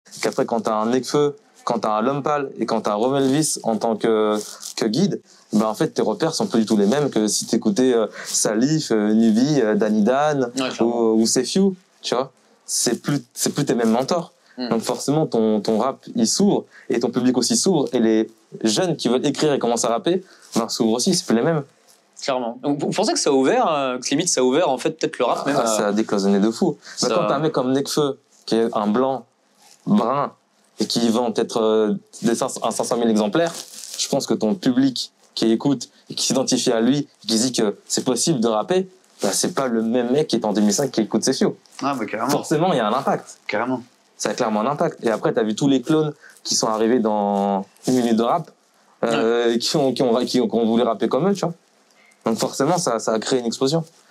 qu'après, quand t'as un Nekfeu, quand t'as un Lompal et quand t'as un Romelvis en tant que guide, ben en fait, tes repères sont pas du tout les mêmes que si t'écoutais Salif, Nubi, Danny Dan ou Sefiu, tu vois. C'est plus tes mêmes mentors. Donc forcément, ton rap, il s'ouvre et ton public aussi s'ouvre et les jeunes qui veulent écrire et commencer à rapper, ben s'ouvrent aussi, c'est plus les mêmes. Clairement. Donc, vous pensez que ça a ouvert, que limite ça a ouvert en fait peut-être le rap même Ça a décloisonné de fou. Ça... Quand t'as un mec comme Nekfeu, qui est un blanc, brun, et qui vend peut-être un 500 000 exemplaires, je pense que ton public qui écoute et qui s'identifie à lui, qui dit que c'est possible de rapper, bah, c'est pas le même mec qui est en 2005 qui écoute Sefiu. Ah bah carrément. Forcément, il y a un impact. Carrément. Ça a clairement un impact. Et après, t'as vu tous les clones qui sont arrivés dans une minute de rap, qui ont voulu rapper comme eux, tu vois. Donc forcément, ça a créé une explosion.